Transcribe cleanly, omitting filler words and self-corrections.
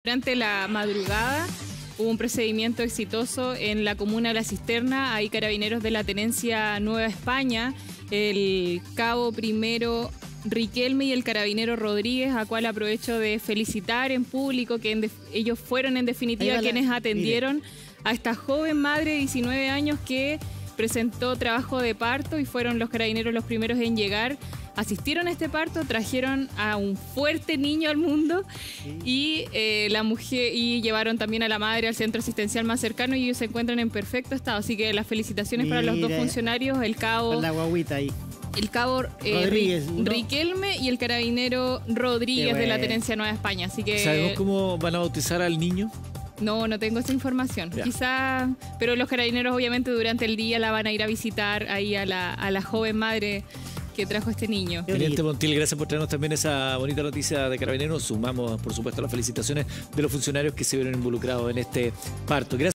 Durante la madrugada hubo un procedimiento exitoso en la comuna de La Cisterna. Hay carabineros de la Tenencia Nueva España, el cabo primero Riquelme y el carabinero Rodríguez, a cual aprovecho de felicitar en público, que ellos fueron en definitiva quienes atendieron a esta joven madre de 19 años que presentó trabajo de parto, y fueron los carabineros los primeros en llegar. Asistieron a este parto, trajeron a un fuerte niño al mundo y la mujer, y llevaron también a la madre al centro asistencial más cercano, y ellos se encuentran en perfecto estado. Así que las felicitaciones para los dos funcionarios, el cabo, con la guaguita ahí. El cabo Rodríguez, Riquelme y el carabinero Rodríguez de la Tenencia Nueva España. Así que ¿sabemos cómo van a bautizar al niño? No tengo esa información. Quizá, pero los carabineros obviamente durante el día la van a ir a visitar ahí a la joven madre que trajo este niño. Teniente Montiel, gracias por traernos también esa bonita noticia de Carabineros. Sumamos, por supuesto, las felicitaciones de los funcionarios que se vieron involucrados en este parto. Gracias.